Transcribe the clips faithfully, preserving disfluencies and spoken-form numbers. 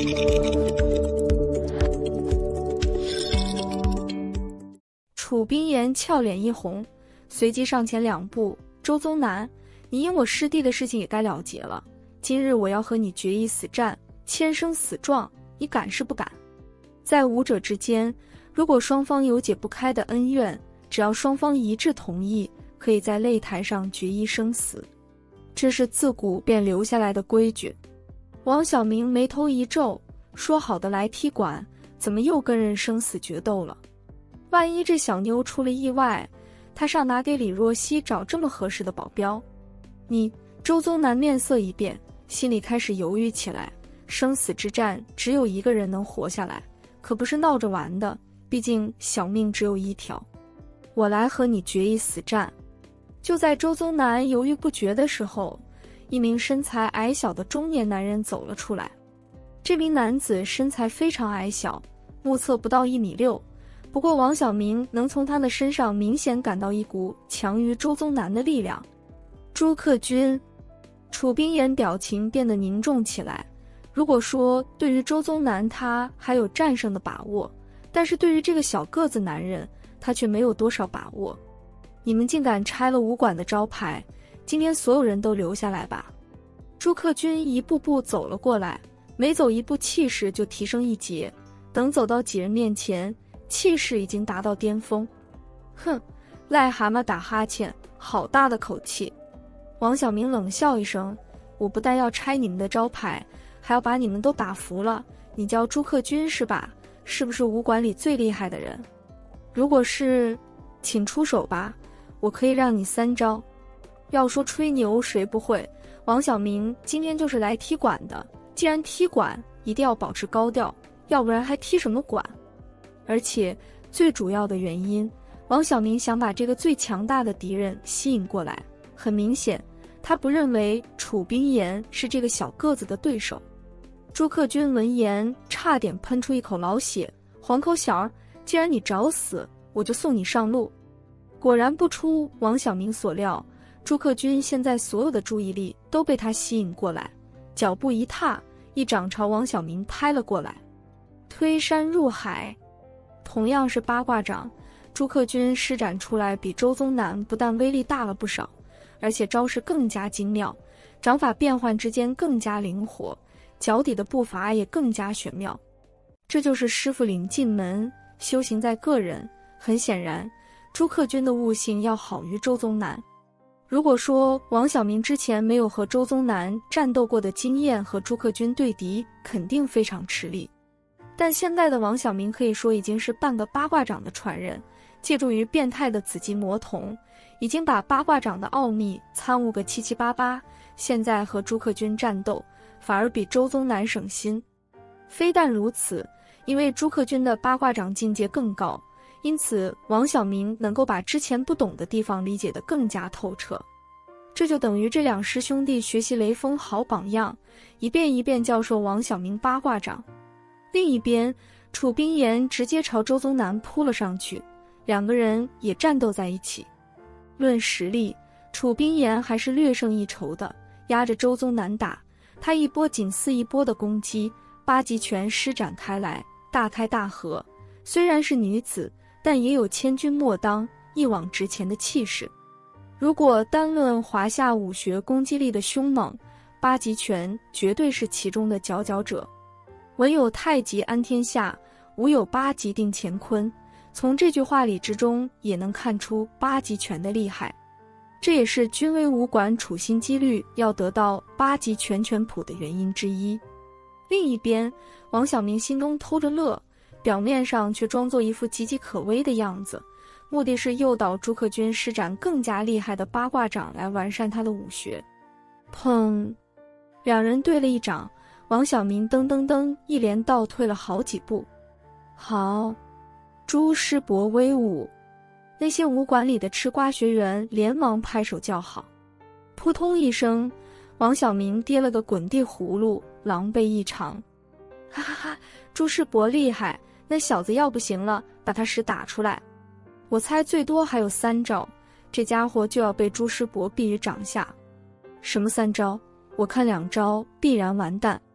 楚冰言俏脸一红，随即上前两步：“周宗南，你因我师弟的事情也该了结了。今日我要和你决一死战，签生死状，你敢是不敢？”在武者之间，如果双方有解不开的恩怨，只要双方一致同意，可以在擂台上决一生死，这是自古便留下来的规矩。王晓明眉头一皱，说好的来踢馆，怎么又跟人生死决斗了？万一这小妞出了意外，他上哪给李若曦找这么合适的保镖？你，周宗南面色一变，心里开始犹豫起来。生死之战，只有一个人能活下来，可不是闹着玩的，毕竟小命只有一条。我来和你决一死战。就在周宗南犹豫不决的时候，一名身材矮小的中年男人走了出来。这名男子身材非常矮小，目测不到一米六，不过王晓明能从他的身上明显感到一股强于周宗南的力量。朱克军，楚冰言表情变得凝重起来。如果说对于周宗南他还有战胜的把握，但是对于这个小个子男人，他却没有多少把握。你们竟敢拆了武馆的招牌，今天所有人都留下来吧。朱克军一步步走了过来，每走一步气势就提升一截，等走到几人面前，气势已经达到巅峰。哼，癞蛤蟆打哈欠，好大的口气。王晓明冷笑一声，我不但要拆你们的招牌，还要把你们都打服了。你叫朱克军是吧？是不是武馆里最厉害的人？如果是，请出手吧，我可以让你三招。要说吹牛谁不会，王晓明今天就是来踢馆的，既然踢馆，一定要保持高调，要不然还踢什么馆？而且最主要的原因，王晓明想把这个最强大的敌人吸引过来。很明显，他不认为楚冰言是这个小个子的对手。朱克军闻言差点喷出一口老血，黄口小儿，既然你找死，我就送你上路。果然不出王晓明所料，朱克军现在所有的注意力都被他吸引过来，脚步一踏，一掌朝王晓明拍了过来。推山入海，同样是八卦掌，朱克军施展出来比周宗南不但威力大了不少，而且招式更加精妙，掌法变换之间更加灵活，脚底的步伐也更加玄妙。这就是师傅领进门，修行在个人。很显然，朱克军的悟性要好于周宗南。如果说王晓明之前没有和周宗南战斗过的经验，和朱克军对敌肯定非常吃力。但现在的王晓明可以说已经是半个八卦掌的传人，借助于变态的紫极魔瞳，已经把八卦掌的奥秘参悟个七七八八。现在和朱克军战斗，反而比周宗南省心。非但如此，因为朱克军的八卦掌境界更高，因此王晓明能够把之前不懂的地方理解得更加透彻。这就等于这两师兄弟学习雷锋好榜样，一遍一遍教授王晓明八卦掌。另一边，楚冰言直接朝周宗南扑了上去，两个人也战斗在一起。论实力，楚冰言还是略胜一筹的，压着周宗南打，他一波紧似一波的攻击，八极拳施展开来，大开大合。虽然是女子，但也有千军莫当、一往直前的气势。如果单论华夏武学攻击力的凶猛，八极拳绝对是其中的佼佼者。文有太极安天下，武有八极定乾坤。从这句话里之中也能看出八极拳的厉害，这也是军威武馆处心积虑要得到八极拳拳谱的原因之一。另一边，王晓明心中偷着乐，表面上却装作一副岌岌可危的样子，目的是诱导朱克军施展更加厉害的八卦掌来完善他的武学。砰！两人对了一掌，王晓明噔噔噔一连倒退了好几步。好，朱师伯威武！那些武馆里的吃瓜学员连忙拍手叫好。扑通一声，王晓明跌了个滚地葫芦，狼狈异常。哈哈哈，朱师伯厉害，那小子要不行了，把他使打出来。我猜最多还有三招，这家伙就要被朱师伯毙于掌下。什么三招？我看两招必然完蛋。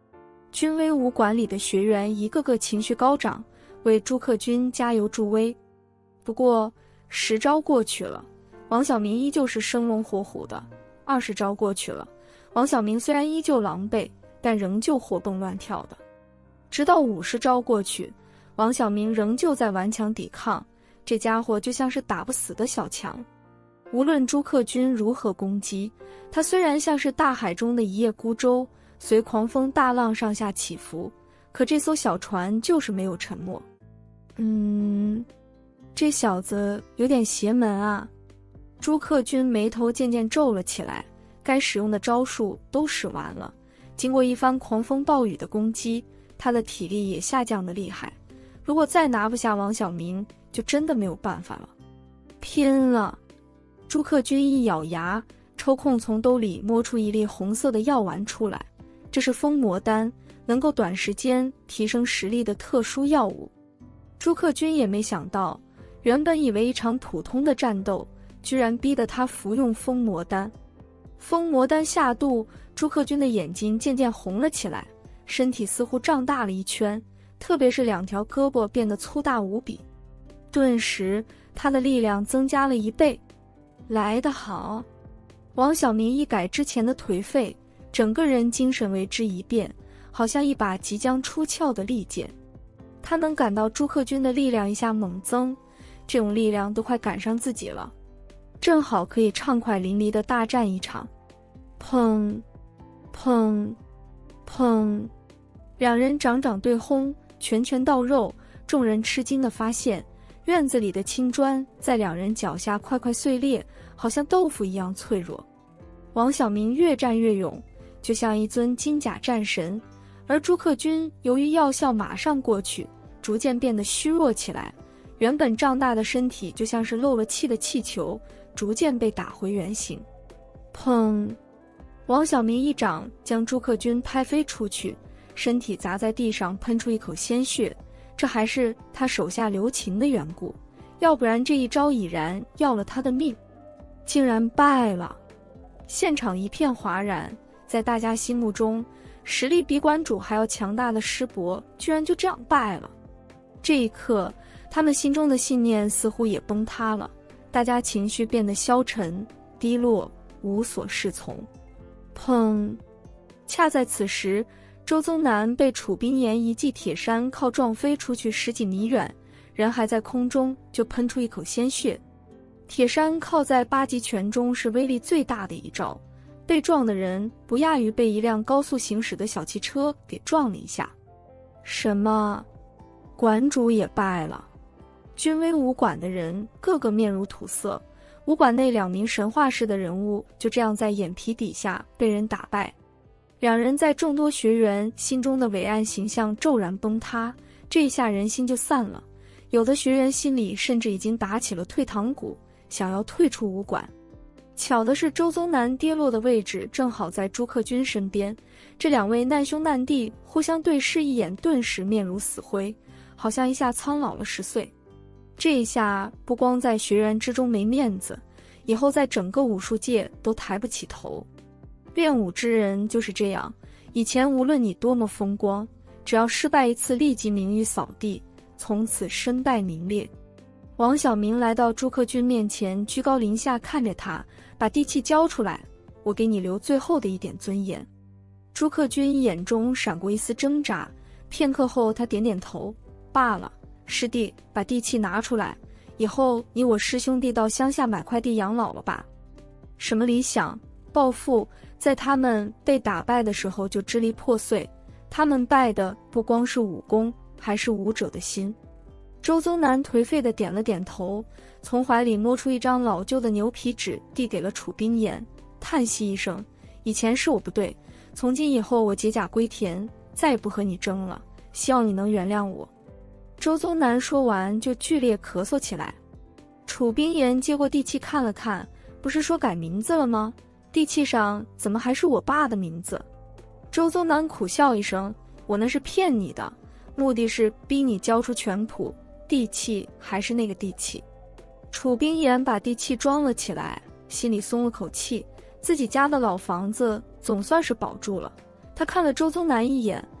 军威武馆里的学员一个个情绪高涨，为朱克军加油助威。不过十招过去了，王晓明依旧是生龙活虎的；二十招过去了，王晓明虽然依旧狼狈，但仍旧活蹦乱跳的。直到五十招过去，王晓明仍旧在顽强抵抗，这家伙就像是打不死的小强。无论朱克军如何攻击，他虽然像是大海中的一叶孤舟，随狂风大浪上下起伏，可这艘小船就是没有沉没。嗯，这小子有点邪门啊。朱克军眉头渐渐皱了起来，该使用的招数都使完了，经过一番狂风暴雨的攻击，他的体力也下降得厉害。如果再拿不下王晓明，就真的没有办法了。拼了！朱克军一咬牙，抽空从兜里摸出一粒红色的药丸出来，这是封魔丹，能够短时间提升实力的特殊药物。朱克军也没想到，原本以为一场普通的战斗，居然逼得他服用封魔丹。封魔丹下肚，朱克军的眼睛渐渐红了起来，身体似乎胀大了一圈，特别是两条胳膊变得粗大无比。顿时，他的力量增加了一倍。来得好！王晓明一改之前的颓废，整个人精神为之一变，好像一把即将出鞘的利剑。他能感到朱克军的力量一下猛增，这种力量都快赶上自己了，正好可以畅快淋漓地大战一场。砰砰砰，两人掌掌对轰，拳拳到肉。众人吃惊地发现，院子里的青砖在两人脚下块块碎裂，好像豆腐一样脆弱。王晓明越战越勇，就像一尊金甲战神，而朱克军由于药效马上过去，逐渐变得虚弱起来，原本胀大的身体就像是漏了气的气球，逐渐被打回原形。砰！王晓明一掌将朱克军拍飞出去，身体砸在地上，喷出一口鲜血。这还是他手下留情的缘故，要不然这一招已然要了他的命。竟然败了！现场一片哗然，在大家心目中，实力比馆主还要强大的师伯居然就这样败了。这一刻，他们心中的信念似乎也崩塌了，大家情绪变得消沉、低落，无所适从。砰！恰在此时，周宗南被楚冰岩一记铁山靠撞飞出去十几米远，人还在空中就喷出一口鲜血。铁山靠在八极拳中是威力最大的一招，被撞的人不亚于被一辆高速行驶的小汽车给撞了一下。什么？馆主也败了？军威武馆的人个个面如土色，武馆内两名神话式的人物就这样在眼皮底下被人打败。两人在众多学员心中的伟岸形象骤然崩塌，这一下人心就散了，有的学员心里甚至已经打起了退堂鼓，想要退出武馆。巧的是，周宗南跌落的位置正好在朱克军身边，这两位难兄难弟互相对视一眼，顿时面如死灰，好像一下苍老了十岁。这一下不光在学员之中没面子，以后在整个武术界都抬不起头。练武之人就是这样，以前无论你多么风光，只要失败一次立即名誉扫地，从此身败名裂。王晓明来到朱克军面前，居高临下看着他，把地契交出来，我给你留最后的一点尊严。朱克军眼中闪过一丝挣扎，片刻后他点点头，罢了，师弟，把地契拿出来，以后你我师兄弟到乡下买块地养老了吧。什么理想、抱负，在他们被打败的时候就支离破碎，他们败的不光是武功，还是武者的心。周宗南颓废地点了点头，从怀里摸出一张老旧的牛皮纸，递给了楚冰岩，叹息一声，以前是我不对，从今以后我解甲归田，再也不和你争了，希望你能原谅我。周宗南说完就剧烈咳嗽起来。楚冰岩接过地契看了看，不是说改名字了吗？地契上怎么还是我爸的名字？周宗南苦笑一声，我那是骗你的，目的是逼你交出全谱，地契还是那个地契。楚冰岩把地契装了起来，心里松了口气，自己家的老房子总算是保住了。他看了周宗南一眼，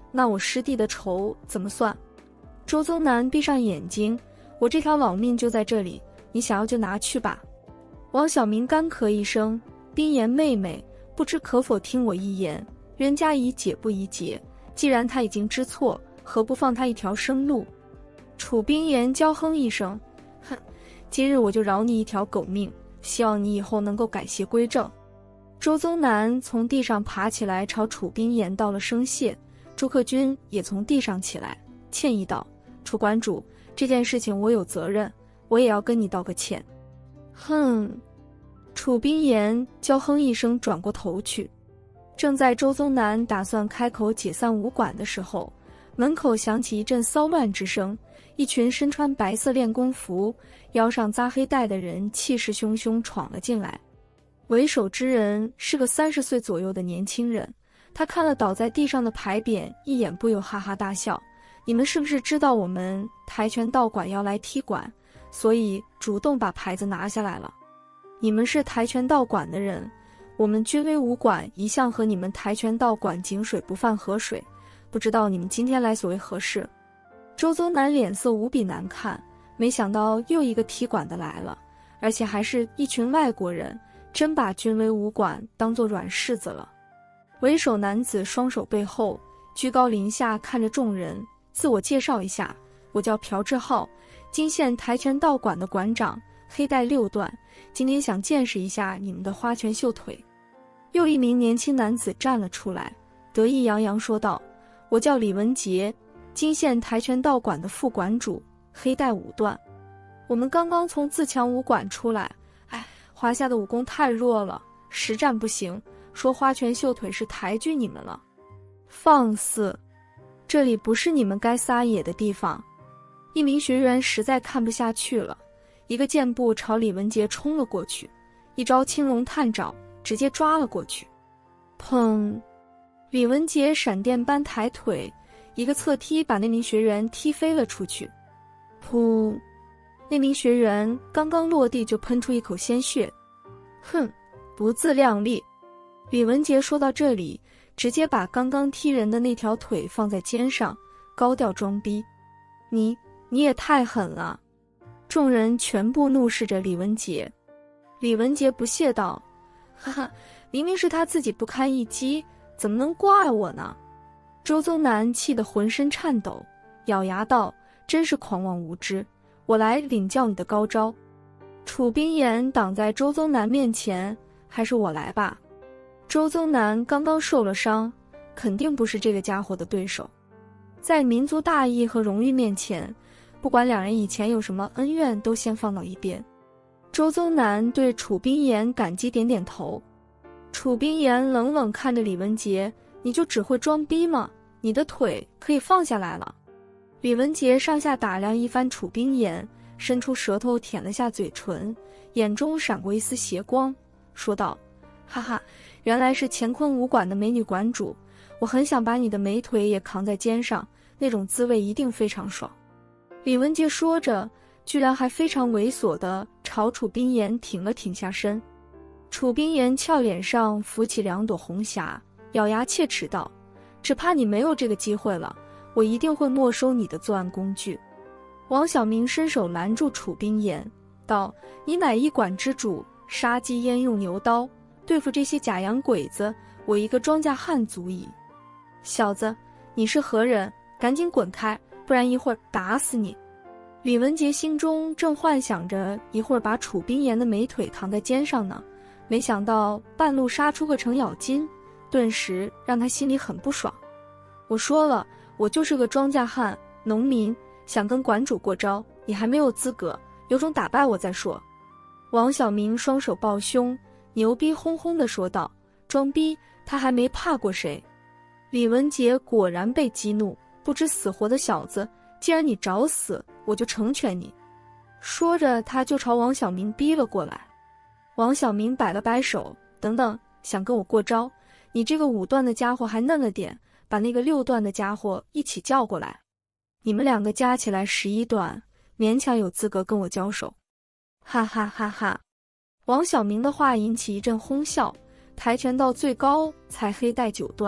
那我师弟的仇怎么算？周宗南闭上眼睛，我这条老命就在这里，你想要就拿去吧。王小明干咳一声，冰妍妹妹，不知可否听我一言？冤家宜解不宜结，既然他已经知错，何不放他一条生路？楚冰妍娇哼一声，哼，今日我就饶你一条狗命，希望你以后能够改邪归正。周宗南从地上爬起来，朝楚冰妍道了声谢。朱克军也从地上起来，歉意道：楚馆主，这件事情我有责任，我也要跟你道个歉。哼！楚冰妍娇哼一声，转过头去。正在周宗南打算开口解散武馆的时候，门口响起一阵骚乱之声，一群身穿白色练功服、腰上扎黑带的人气势汹汹闯了进来。为首之人是个三十岁左右的年轻人，他看了倒在地上的牌匾，一眼不由哈哈大笑：你们是不是知道我们跆拳道馆要来踢馆，所以主动把牌子拿下来了？你们是跆拳道馆的人，我们军威武馆一向和你们跆拳道馆井水不犯河水，不知道你们今天来所为何事？周宗南脸色无比难看，没想到又一个踢馆的来了，而且还是一群外国人，真把军威武馆当作软柿子了。为首男子双手背后，居高临下看着众人，自我介绍一下：我叫朴志浩，金县跆拳道馆的馆长，黑带六段，今天想见识一下你们的花拳绣腿。又一名年轻男子站了出来，得意洋洋说道：我叫李文杰，金县跆拳道馆的副馆主，黑带五段。我们刚刚从自强武馆出来，哎，华夏的武功太弱了，实战不行，说花拳绣腿是抬举你们了。放肆！这里不是你们该撒野的地方。一名学员实在看不下去了，一个箭步朝李文杰冲了过去，一招青龙探爪直接抓了过去。砰！李文杰闪电般抬腿，一个侧踢把那名学员踢飞了出去。噗！那名学员刚刚落地就喷出一口鲜血。哼，不自量力！李文杰说到这里，直接把刚刚踢人的那条腿放在肩上，高调装逼：你你也太狠了！众人全部怒视着李文杰。李文杰不屑道：哈哈，明明是他自己不堪一击，怎么能怪我呢？周宗南气得浑身颤抖，咬牙道：真是狂妄无知，我来领教你的高招。楚冰妍挡在周宗南面前：还是我来吧。周宗南刚刚受了伤，肯定不是这个家伙的对手。在民族大义和荣誉面前，不管两人以前有什么恩怨，都先放到一边。周宗南对楚冰妍感激点点头。楚冰妍冷冷看着李文杰：你就只会装逼吗？你的腿可以放下来了。李文杰上下打量一番楚冰妍，伸出舌头舔了下嘴唇，眼中闪过一丝邪光，说道：哈哈，原来是乾坤武馆的美女馆主，我很想把你的美腿也扛在肩上，那种滋味一定非常爽。李文杰说着，居然还非常猥琐地朝楚冰妍挺了挺下身。楚冰妍俏脸上浮起两朵红霞，咬牙切齿道：只怕你没有这个机会了，我一定会没收你的作案工具。王小明伸手拦住楚冰妍，道：你乃一馆之主，杀鸡焉用牛刀，对付这些假洋鬼子，我一个庄稼汉足矣。小子，你是何人？赶紧滚开，不然一会儿打死你！李文杰心中正幻想着一会儿把楚冰妍的美腿扛在肩上呢，没想到半路杀出个程咬金，顿时让他心里很不爽。我说了，我就是个庄稼汉农民，想跟馆主过招，你还没有资格，有种打败我再说。王小明双手抱胸，牛逼哄哄地说道：装逼，他还没怕过谁？李文杰果然被激怒，不知死活的小子，既然你找死，我就成全你。说着他就朝王小明逼了过来。王小明摆了摆手：等等，想跟我过招？你这个五段的家伙还嫩了点，把那个六段的家伙一起叫过来，你们两个加起来十一段，勉强有资格跟我交手。哈哈哈哈！王小明的话引起一阵哄笑。跆拳道最高才黑带九段，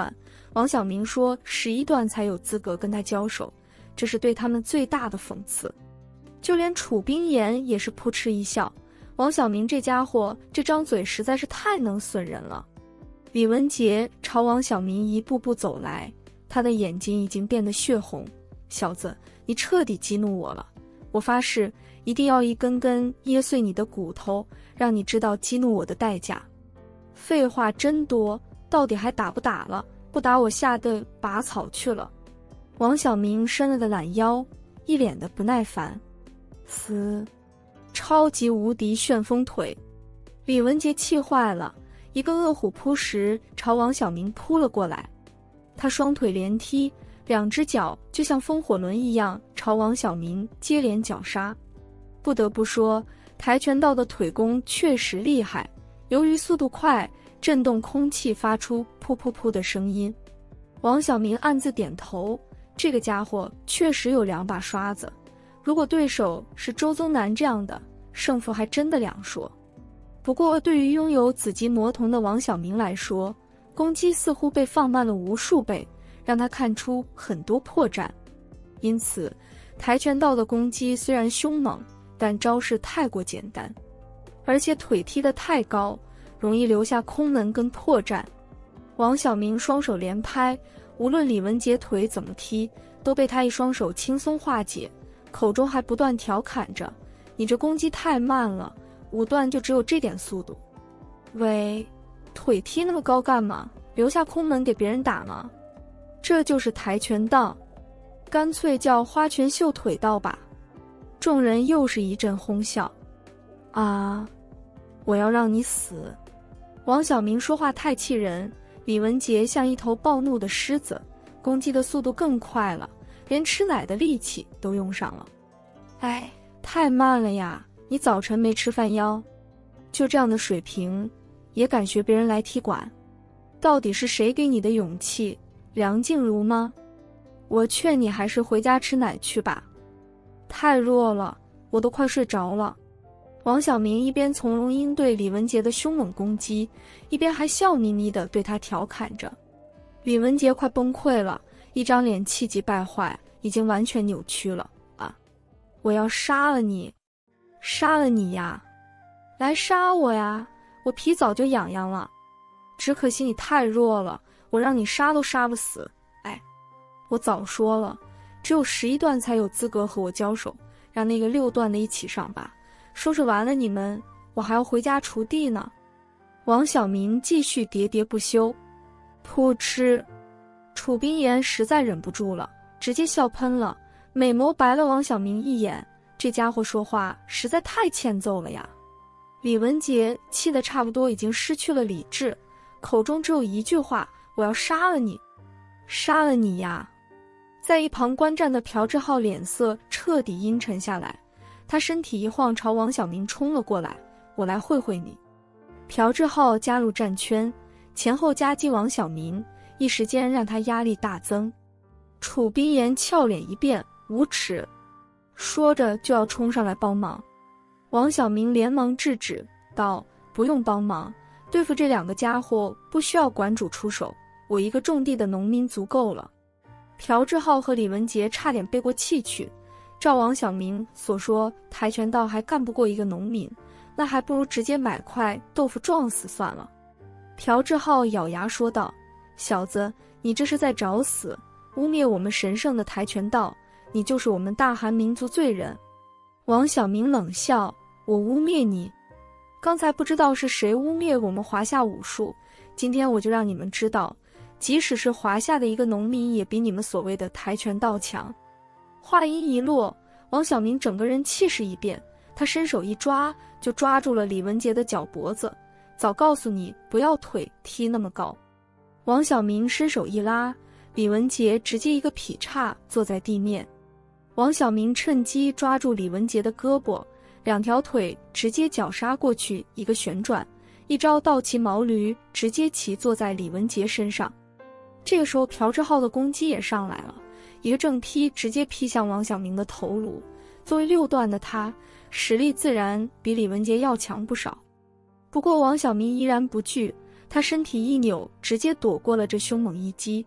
王晓明说十一段才有资格跟他交手，这是对他们最大的讽刺。就连楚冰言也是扑哧一笑，王晓明这家伙这张嘴实在是太能损人了。李文杰朝王晓明一步步走来，他的眼睛已经变得血红。小子，你彻底激怒我了，我发誓一定要一根根噎碎你的骨头，让你知道激怒我的代价。废话真多，到底还打不打了？不打我吓得拔草去了。王晓明伸了个懒腰，一脸的不耐烦。嘶，超级无敌旋风腿！李文杰气坏了，一个饿虎扑食朝王晓明扑了过来。他双腿连踢，两只脚就像风火轮一样朝王晓明接连绞杀。不得不说，跆拳道的腿功确实厉害，由于速度快，震动空气发出噗噗噗的声音。王晓明暗自点头，这个家伙确实有两把刷子，如果对手是周宗南这样的，胜负还真的两说。不过对于拥有紫极魔瞳的王晓明来说，攻击似乎被放慢了无数倍，让他看出很多破绽。因此跆拳道的攻击虽然凶猛，但招式太过简单，而且腿踢得太高，容易留下空门跟破绽。王晓明双手连拍，无论李文杰腿怎么踢，都被他一双手轻松化解，口中还不断调侃着：你这攻击太慢了，五段就只有这点速度。喂，腿踢那么高干嘛？留下空门给别人打吗？这就是跆拳道，干脆叫花拳绣腿道吧。众人又是一阵哄笑。啊，我要让你死！王晓明说话太气人，李文杰像一头暴怒的狮子，攻击的速度更快了，连吃奶的力气都用上了。哎，太慢了呀！你早晨没吃饭腰？就这样的水平，也敢学别人来踢馆？到底是谁给你的勇气？梁静茹吗？我劝你还是回家吃奶去吧。太弱了，我都快睡着了。王晓明一边从容应对李文杰的凶猛攻击，一边还笑眯眯地对他调侃着。李文杰快崩溃了，一张脸气急败坏，已经完全扭曲了。啊！我要杀了你！杀了你呀！来杀我呀！我皮早就痒痒了，只可惜你太弱了，我让你杀都杀不死。哎，我早说了，只有十一段才有资格和我交手，让那个六段的一起上吧。收拾完了你们，我还要回家锄地呢。王晓明继续喋喋不休。噗嗤！楚冰言实在忍不住了，直接笑喷了，美眸白了王晓明一眼。这家伙说话实在太欠揍了呀！李文杰气得差不多已经失去了理智，口中只有一句话：我要杀了你！杀了你呀！在一旁观战的朴智浩脸色彻底阴沉下来，他身体一晃朝王晓明冲了过来。我来会会你！朴智浩加入战圈，前后夹击王晓明，一时间让他压力大增。楚冰言俏脸一变，无耻！说着就要冲上来帮忙。王晓明连忙制止道：不用帮忙，对付这两个家伙不需要馆主出手，我一个种地的农民足够了。朴智浩和李文杰差点背过气去，照王晓明所说，跆拳道还干不过一个农民，那还不如直接买块豆腐撞死算了。朴智浩咬牙说道：小子，你这是在找死，污蔑我们神圣的跆拳道，你就是我们大韩民族罪人。王晓明冷笑：我污蔑你？刚才不知道是谁污蔑我们华夏武术，今天我就让你们知道，即使是华夏的一个农民也比你们所谓的跆拳道强。话音一落，王晓明整个人气势一变，他伸手一抓，就抓住了李文杰的脚脖子。早告诉你不要腿踢那么高。王晓明伸手一拉，李文杰直接一个劈叉坐在地面。王晓明趁机抓住李文杰的胳膊，两条腿直接绞杀过去，一个旋转，一招倒骑毛驴直接骑坐在李文杰身上。这个时候朴智浩的攻击也上来了，一个正劈直接劈向王晓明的头颅。作为六段的他，实力自然比李文杰要强不少。不过王晓明依然不惧，他身体一扭，直接躲过了这凶猛一击。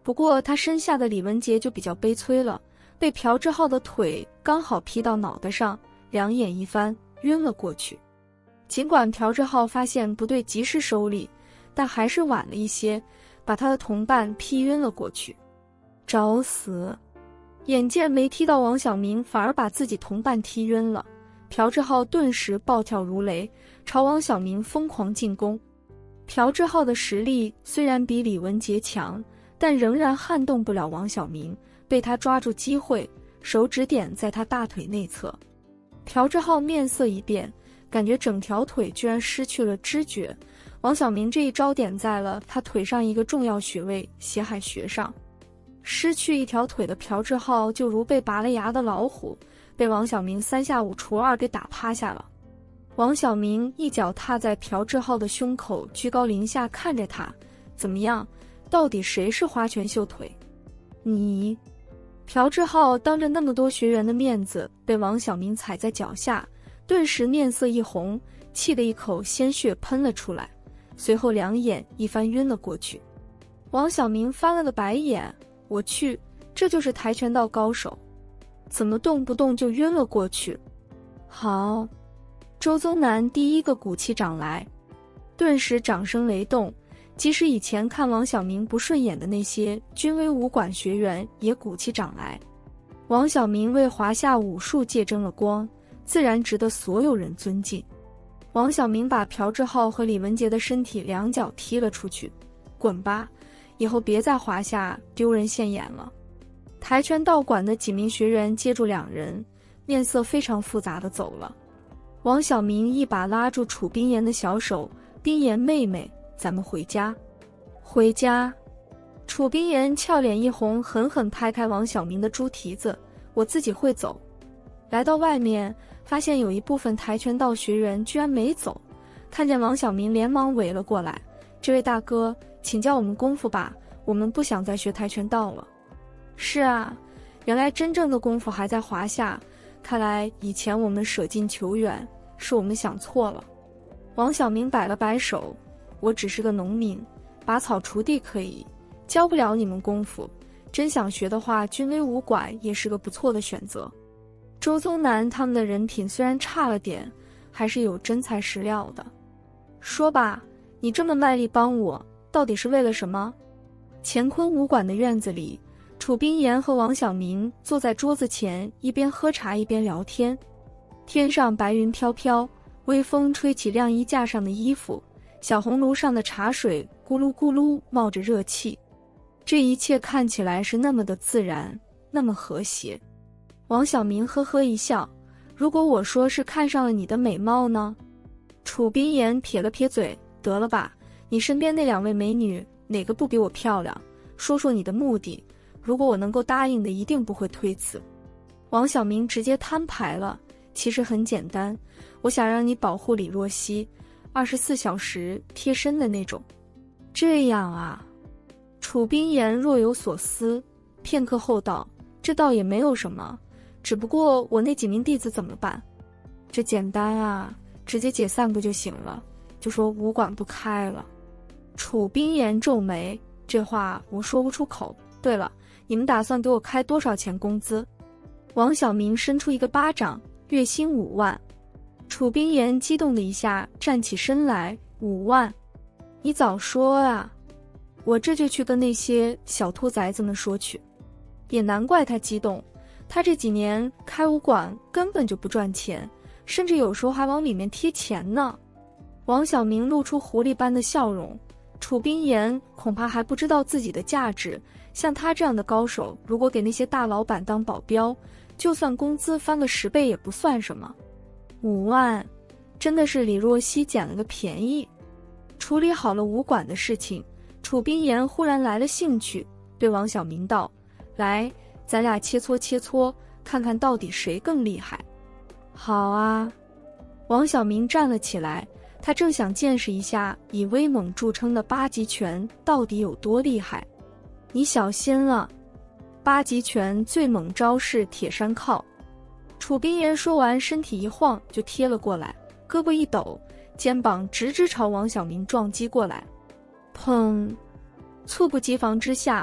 不过他身下的李文杰就比较悲催了，被朴志浩的腿刚好劈到脑袋上，两眼一翻，晕了过去。尽管朴志浩发现不对，及时收力，但还是晚了一些，把他的同伴劈晕了过去。找死！眼见没踢到王晓明，反而把自己同伴踢晕了，朴志浩顿时暴跳如雷，朝王晓明疯狂进攻。朴志浩的实力虽然比李文杰强，但仍然撼动不了王晓明，被他抓住机会，手指点在他大腿内侧。朴志浩面色一变，感觉整条腿居然失去了知觉。王晓明这一招点在了他腿上一个重要穴位血海穴上。失去一条腿的朴志浩就如被拔了牙的老虎，被王晓明三下五除二给打趴下了。王晓明一脚踏在朴志浩的胸口，居高临下看着他，怎么样，到底谁是花拳绣腿？你？朴志浩当着那么多学员的面子被王晓明踩在脚下，顿时面色一红，气得一口鲜血喷了出来，随后两眼一翻晕了过去。王晓明翻了个白眼，我去，这就是跆拳道高手，怎么动不动就晕了过去？好，周宗南第一个鼓起掌来，顿时掌声雷动，即使以前看王晓明不顺眼的那些军威武馆学员也鼓起掌来。王晓明为华夏武术界争了光，自然值得所有人尊敬。王晓明把朴志浩和李文杰的身体两脚踢了出去，滚吧，以后别在华夏丢人现眼了。跆拳道馆的几名学员接住两人，面色非常复杂的走了。王晓明一把拉住楚冰妍的小手，冰妍妹妹，咱们回家。回家。楚冰妍俏脸一红，狠狠拍开王晓明的猪蹄子，我自己会走。来到外面，发现有一部分跆拳道学员居然没走，看见王晓明连忙围了过来，这位大哥，请教我们功夫吧，我们不想再学跆拳道了。是啊，原来真正的功夫还在华夏，看来以前我们舍近求远，是我们想错了。王晓明摆了摆手，我只是个农民，拔草锄地可以，教不了你们功夫，真想学的话，军威武馆也是个不错的选择。周宗南他们的人品虽然差了点，还是有真材实料的。说吧，你这么卖力帮我，到底是为了什么？乾坤武馆的院子里，楚冰妍和王晓明坐在桌子前，一边喝茶一边聊天。天上白云飘飘，微风吹起晾衣架上的衣服，小红炉上的茶水咕噜咕噜冒着热气，这一切看起来是那么的自然，那么和谐。王晓明呵呵一笑，如果我说是看上了你的美貌呢？楚冰妍撇了撇嘴，得了吧，你身边那两位美女哪个不比我漂亮？说说你的目的，如果我能够答应的，一定不会推辞。王晓明直接摊牌了，其实很简单，我想让你保护李若曦，二十四小时贴身的那种。这样啊？楚冰妍若有所思，片刻后道，这倒也没有什么，只不过我那几名弟子怎么办？这简单啊，直接解散不就行了，就说武馆不开了。楚冰妍皱眉，这话我说不出口。对了，你们打算给我开多少钱工资？王晓明伸出一个巴掌，月薪五万。楚冰妍激动的一下站起身来，五万？你早说啊，我这就去跟那些小兔崽子们说去。也难怪他激动，他这几年开武馆根本就不赚钱，甚至有时候还往里面贴钱呢。王晓明露出狐狸般的笑容，楚冰妍恐怕还不知道自己的价值，像他这样的高手，如果给那些大老板当保镖，就算工资翻个十倍也不算什么。五万，真的是李若曦捡了个便宜。处理好了武馆的事情，楚冰妍忽然来了兴趣，对王晓明道，来，咱俩切磋切磋，看看到底谁更厉害。好啊。王晓明站了起来，他正想见识一下以威猛著称的八极拳到底有多厉害。你小心了，八极拳最猛招式铁山靠。楚冰妍说完，身体一晃就贴了过来，胳膊一抖，肩膀直直朝王晓明撞击过来。砰！猝不及防之下，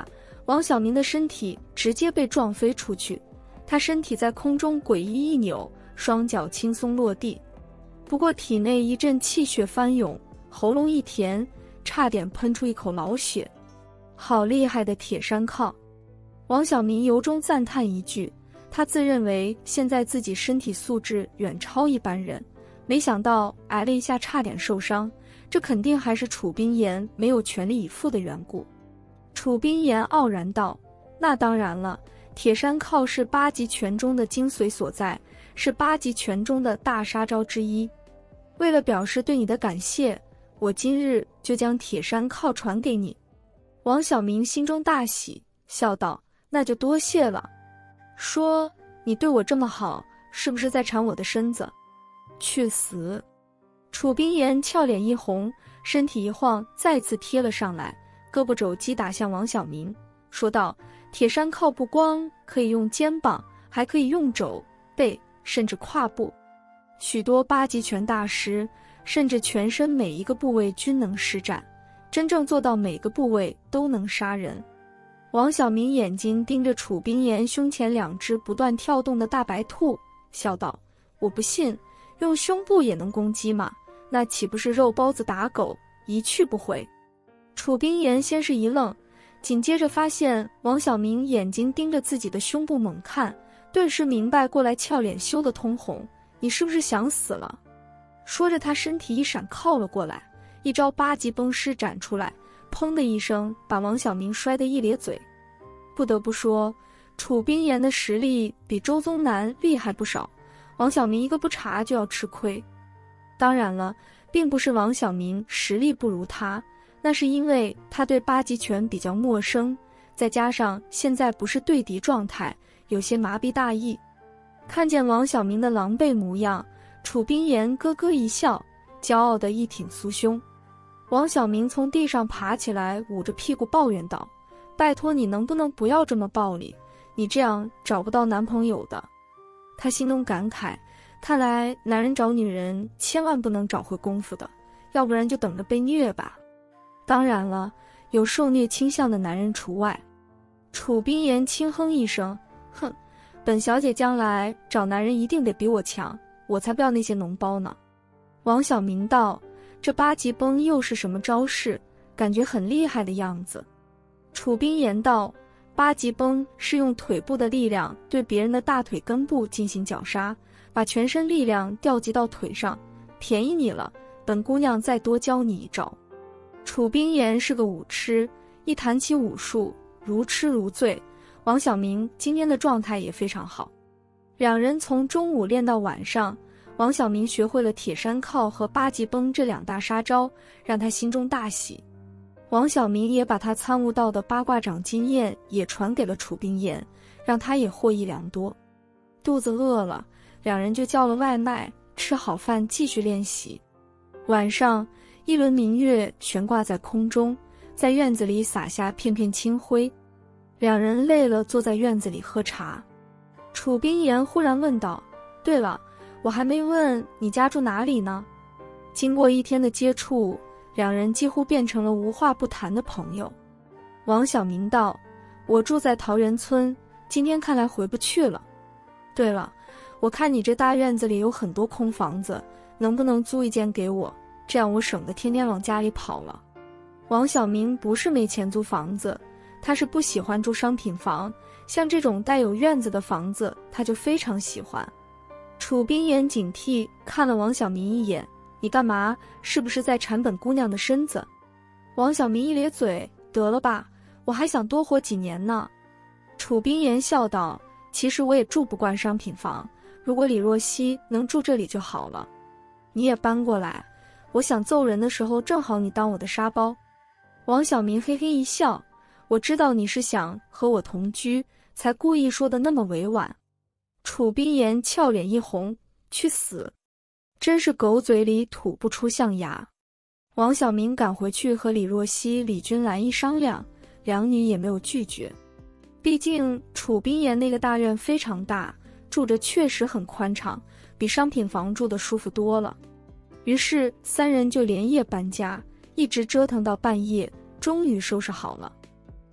王小明的身体直接被撞飞出去，他身体在空中诡异一扭，双脚轻松落地。不过体内一阵气血翻涌，喉咙一甜，差点喷出一口老血。好厉害的铁山靠！王小明由衷赞叹一句，他自认为现在自己身体素质远超一般人，没想到挨了一下差点受伤，这肯定还是楚冰岩没有全力以赴的缘故。楚冰岩傲然道：那当然了，铁山靠是八极拳中的精髓所在，是八极拳中的大杀招之一。为了表示对你的感谢，我今日就将铁山靠传给你。王小明心中大喜，笑道：那就多谢了。说：你对我这么好，是不是在馋我的身子？去死！楚冰岩俏脸一红，身体一晃，再次贴了上来，胳膊肘击打向王小明，说道：铁山靠不光可以用肩膀，还可以用肘、背，甚至胯部。许多八极拳大师甚至全身每一个部位均能施展，真正做到每个部位都能杀人。王小明眼睛盯着楚冰岩胸前两只不断跳动的大白兔，笑道：我不信，用胸部也能攻击吗？那岂不是肉包子打狗，一去不回？楚冰岩先是一愣，紧接着发现王小明眼睛盯着自己的胸部猛看，顿时明白过来，俏脸羞得通红。你是不是想死了？说着他身体一闪靠了过来，一招八极崩施展出来，砰的一声把王小明摔得一咧嘴。不得不说，楚冰岩的实力比周宗南厉害不少，王小明一个不察就要吃亏。当然了，并不是王小明实力不如他，那是因为他对八极拳比较陌生，再加上现在不是对敌状态，有些麻痹大意。看见王小明的狼狈模样，楚冰岩咯咯一笑，骄傲地一挺酥胸。王小明从地上爬起来，捂着屁股抱怨道：拜托你能不能不要这么暴力，你这样找不到男朋友的。他心中感慨，看来男人找女人千万不能找会功夫的，要不然就等着被虐吧。当然了，有受虐倾向的男人除外。楚冰岩轻哼一声，哼，本小姐将来找男人一定得比我强，我才不要那些脓包呢。王小明道：这八极崩又是什么招式？感觉很厉害的样子。楚冰岩道：八极崩是用腿部的力量对别人的大腿根部进行绞杀，把全身力量调集到腿上，便宜你了，本姑娘再多教你一招。楚冰岩是个武痴，一谈起武术如痴如醉。王小明今天的状态也非常好，两人从中午练到晚上，王小明学会了铁山靠和八极崩这两大杀招，让他心中大喜。王小明也把他参悟到的八卦掌经验也传给了楚冰岩，让他也获益良多。肚子饿了，两人就叫了外卖，吃好饭继续练习。晚上，一轮明月悬挂在空中，在院子里洒下片片清辉。两人累了，坐在院子里喝茶。楚冰岩忽然问道：对了，我还没问你家住哪里呢？经过一天的接触，两人几乎变成了无话不谈的朋友。王小明道：我住在桃源村，今天看来回不去了。对了，我看你这大院子里有很多空房子，能不能租一间给我？这样我省得天天往家里跑了。王小明不是没钱租房子，他是不喜欢住商品房，像这种带有院子的房子他就非常喜欢。楚冰岩警惕看了王小明一眼：你干嘛？是不是在馋本姑娘的身子？王小明一咧嘴：得了吧，我还想多活几年呢。楚冰岩笑道：其实我也住不惯商品房，如果李若曦能住这里就好了。你也搬过来，我想揍人的时候正好你当我的沙包。王小明嘿嘿一笑：我知道你是想和我同居，才故意说的那么委婉。楚冰岩俏脸一红：去死！真是狗嘴里吐不出象牙。王小明赶回去和李若曦、李君兰一商量，两女也没有拒绝。毕竟楚冰岩那个大院非常大，住着确实很宽敞，比商品房住的舒服多了。于是三人就连夜搬家，一直折腾到半夜，终于收拾好了。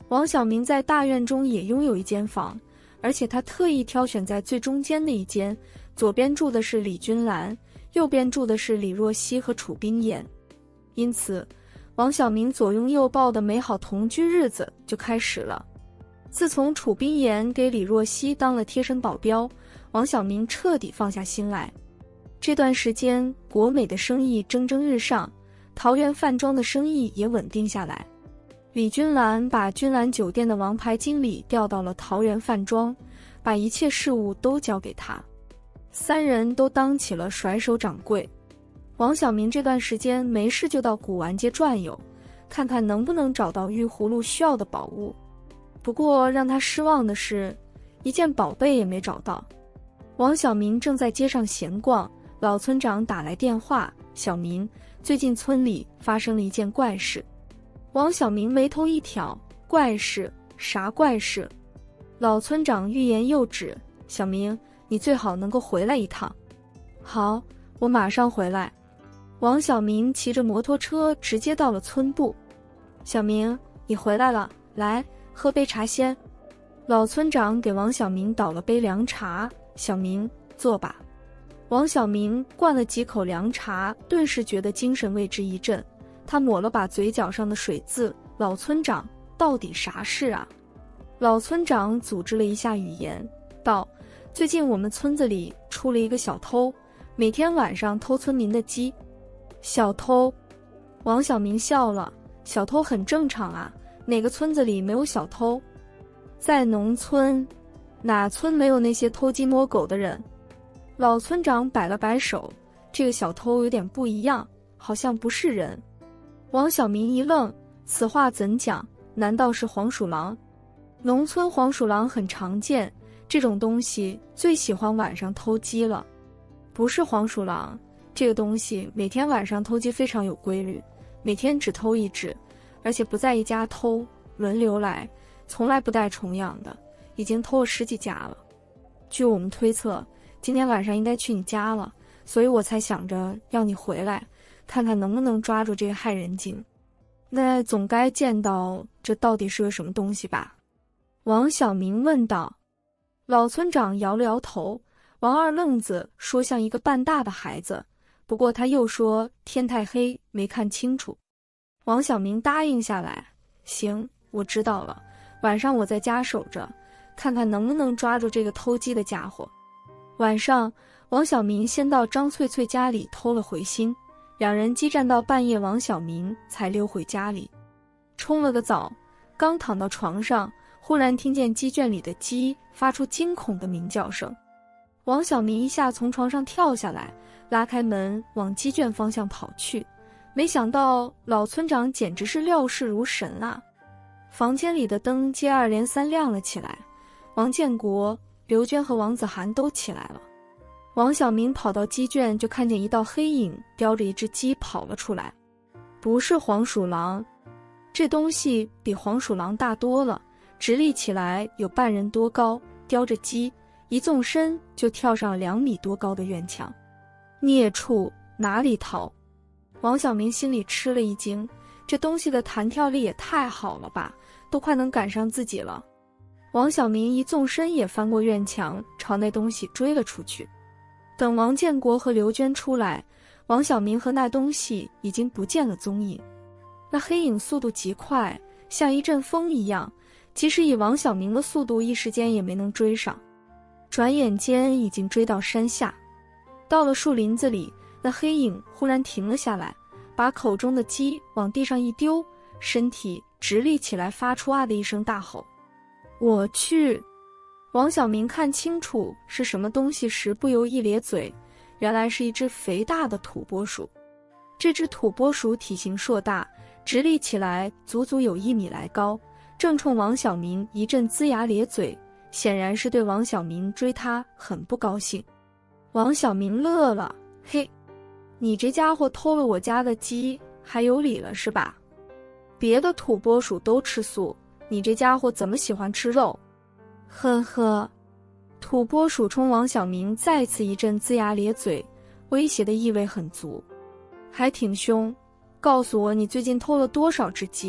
王小明在大院中也拥有一间房，而且他特意挑选在最中间的一间，左边住的是李君兰，右边住的是李若曦和楚冰言。因此，王小明左拥右抱的美好同居日子就开始了。自从楚冰言给李若曦当了贴身保镖，王小明彻底放下心来。这段时间，国美的生意蒸蒸日上，桃园饭庄的生意也稳定下来。李君兰把君兰酒店的王牌经理调到了桃园饭庄，把一切事务都交给他。三人都当起了甩手掌柜。王小明这段时间没事就到古玩街转悠，看看能不能找到玉葫芦需要的宝物。不过让他失望的是，一件宝贝也没找到。王小明正在街上闲逛，老村长打来电话：小明，最近村里发生了一件怪事。王小明眉头一挑：怪事？啥怪事？老村长欲言又止：小明，你最好能够回来一趟。好，我马上回来。王小明骑着摩托车直接到了村部。小明，你回来了，来，喝杯茶先。老村长给王小明倒了杯凉茶：小明，坐吧。王小明灌了几口凉茶，顿时觉得精神为之一振。他抹了把嘴角上的水渍：老村长，到底啥事啊？老村长组织了一下语言，道：最近我们村子里出了一个小偷，每天晚上偷村民的鸡。小偷？王小明笑了：小偷很正常啊，哪个村子里没有小偷？在农村，哪村没有那些偷鸡摸狗的人？老村长摆了摆手：这个小偷有点不一样，好像不是人。王小明一愣，此话怎讲？难道是黄鼠狼？农村黄鼠狼很常见，这种东西最喜欢晚上偷鸡了。不是黄鼠狼，这个东西每天晚上偷鸡非常有规律，每天只偷一只，而且不在一家偷，轮流来，从来不带重样的，已经偷了十几家了。据我们推测，今天晚上应该去你家了，所以我才想着要你回来，看看能不能抓住这个害人精。那总该见到这到底是个什么东西吧？王小明问道。老村长摇了摇头，王二愣子说像一个半大的孩子，不过他又说天太黑没看清楚。王小明答应下来：行，我知道了，晚上我在家守着，看看能不能抓住这个偷鸡的家伙。晚上，王小明先到张翠翠家里偷了回心，两人激战到半夜，王小明才溜回家里，冲了个澡，刚躺到床上，忽然听见鸡圈里的鸡发出惊恐的鸣叫声。王小明一下从床上跳下来，拉开门往鸡圈方向跑去，没想到老村长简直是料事如神啊！房间里的灯接二连三亮了起来，王建国、刘娟和王子涵都起来了。王小明跑到鸡圈，就看见一道黑影叼着一只鸡跑了出来。不是黄鼠狼，这东西比黄鼠狼大多了，直立起来有半人多高，叼着鸡，一纵身就跳上两米多高的院墙。孽畜，哪里逃？王小明心里吃了一惊，这东西的弹跳力也太好了吧，都快能赶上自己了。王小明一纵身也翻过院墙，朝那东西追了出去。等王建国和刘娟出来，王小明和那东西已经不见了踪影。那黑影速度极快，像一阵风一样，即使以王小明的速度，一时间也没能追上。转眼间已经追到山下，到了树林子里，那黑影忽然停了下来，把口中的鸡往地上一丢，身体直立起来，发出啊的一声大吼。我去！王小明看清楚是什么东西时，不由一咧嘴，原来是一只肥大的土拨鼠。这只土拨鼠体型硕大，直立起来足足有一米来高，正冲王小明一阵龇牙咧嘴，显然是对王小明追他很不高兴。王小明乐了：嘿，你这家伙偷了我家的鸡，还有理了是吧？别的土拨鼠都吃素，你这家伙怎么喜欢吃肉？呵呵，土拨鼠冲王小明再次一阵龇牙咧嘴，威胁的意味很足。还挺凶，告诉我你最近偷了多少只鸡，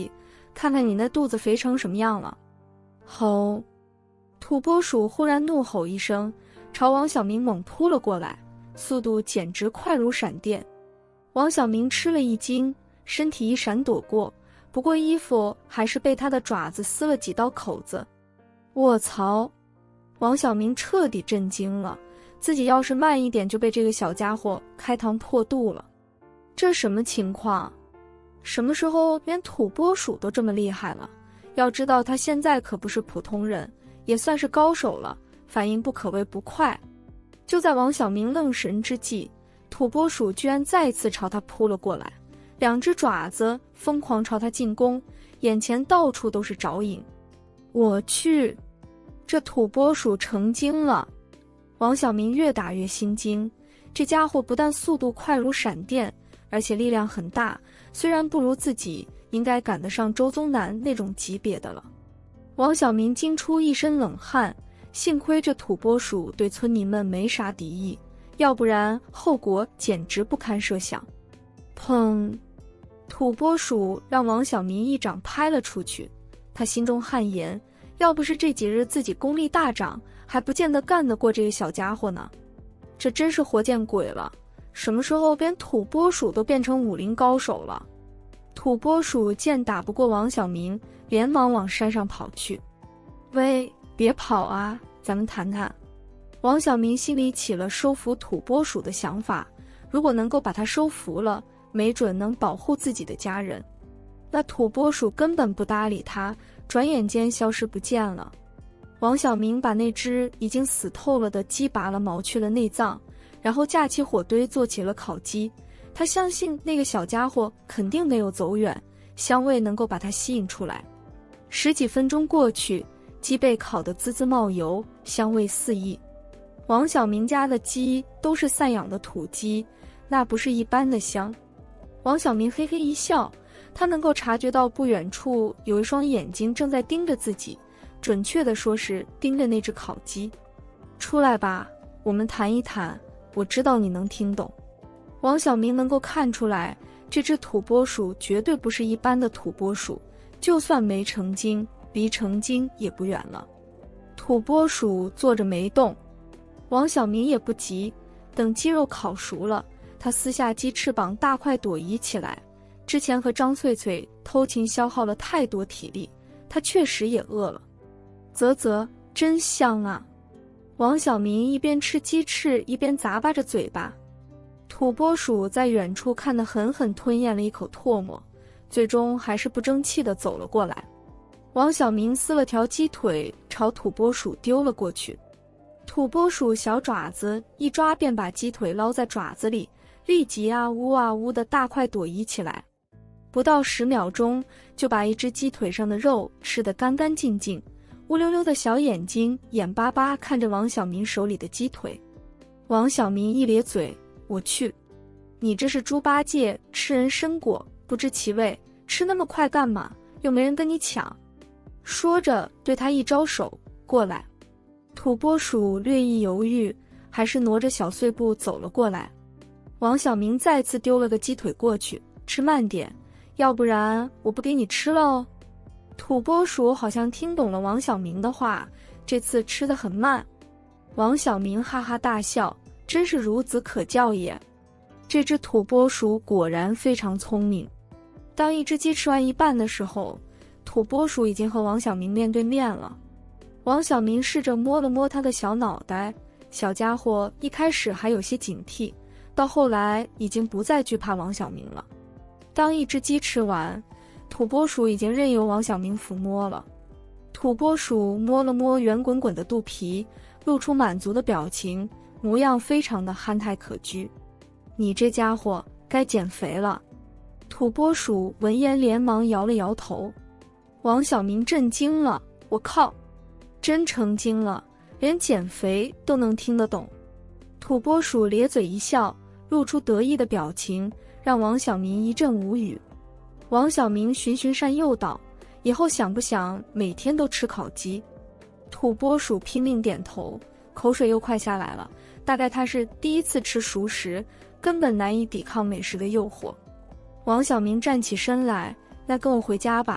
看看你那肚子肥成什么样了。吼！土拨鼠忽然怒吼一声，朝王小明猛扑了过来，速度简直快如闪电。王小明吃了一惊，身体一闪躲过，不过衣服还是被他的爪子撕了几道口子。卧槽！王小明彻底震惊了，自己要是慢一点就被这个小家伙开膛破肚了。这什么情况？什么时候连土拨鼠都这么厉害了？要知道他现在可不是普通人，也算是高手了，反应不可谓不快。就在王小明愣神之际，土拨鼠居然再次朝他扑了过来，两只爪子疯狂朝他进攻，眼前到处都是爪影。我去，这土拨鼠成精了！王小明越打越心惊，这家伙不但速度快如闪电，而且力量很大，虽然不如自己，应该赶得上周宗南那种级别的了。王小明惊出一身冷汗，幸亏这土拨鼠对村民们没啥敌意，要不然后果简直不堪设想。砰！土拨鼠让王小明一掌拍了出去，他心中汗颜，要不是这几日自己功力大涨，还不见得干得过这个小家伙呢。这真是活见鬼了，什么时候连土拨鼠都变成武林高手了？土拨鼠见打不过王小明，连忙往山上跑去。喂，别跑啊，咱们谈谈。王小明心里起了收服土拨鼠的想法，如果能够把他收服了，没准能保护自己的家人。那土拨鼠根本不搭理他，转眼间消失不见了。王小明把那只已经死透了的鸡拔了毛，去了内脏，然后架起火堆做起了烤鸡。他相信那个小家伙肯定没有走远，香味能够把他吸引出来。十几分钟过去，鸡被烤得滋滋冒油，香味四溢。王小明家的鸡都是散养的土鸡，那不是一般的香。王小明嘿嘿一笑，他能够察觉到不远处有一双眼睛正在盯着自己，准确地说是盯着那只烤鸡。出来吧，我们谈一谈，我知道你能听懂。王小明能够看出来，这只土拨鼠绝对不是一般的土拨鼠，就算没成精，离成精也不远了。土拨鼠坐着没动，王小明也不急，等鸡肉烤熟了，他撕下鸡翅膀大块朵颐起来。之前和张翠翠偷情消耗了太多体力，他确实也饿了。啧啧，真香啊！王小明一边吃鸡翅一边咂巴着嘴巴。土拨鼠在远处看得狠狠吞咽了一口唾沫，最终还是不争气地走了过来。王小明撕了条鸡腿朝土拨鼠丢了过去，土拨鼠小爪子一抓便把鸡腿捞在爪子里，立即啊呜啊呜的大块朵颐起来，不到十秒钟就把一只鸡腿上的肉吃得干干净净，乌溜溜的小眼睛眼巴巴看着王小明手里的鸡腿。王小明一咧嘴，我去，你这是猪八戒吃人参果，不知其味，吃那么快干嘛？又没人跟你抢。说着对他一招手，过来。土拨鼠略一犹豫，还是挪着小碎步走了过来。王小明再次丢了个鸡腿过去，吃慢点，要不然我不给你吃了哦。土拨鼠好像听懂了王小明的话，这次吃得很慢。王小明哈哈大笑，真是孺子可教也。这只土拨鼠果然非常聪明。当一只鸡吃完一半的时候，土拨鼠已经和王小明面对面了。王小明试着摸了摸他的小脑袋，小家伙一开始还有些警惕，到后来已经不再惧怕王小明了。当一只鸡吃完，土拨鼠已经任由王小明抚摸了。土拨鼠摸了摸圆滚滚的肚皮，露出满足的表情，模样非常的憨态可掬。你这家伙该减肥了。土拨鼠闻言连忙摇了摇头。王小明震惊了，我靠，真成精了，连减肥都能听得懂。土拨鼠咧嘴一笑，露出得意的表情，让王小明一阵无语。王小明循循善诱道，以后想不想每天都吃烤鸡？土拨鼠拼命点头，口水又快下来了，大概他是第一次吃熟食，根本难以抵抗美食的诱惑。王小明站起身来，那跟我回家吧，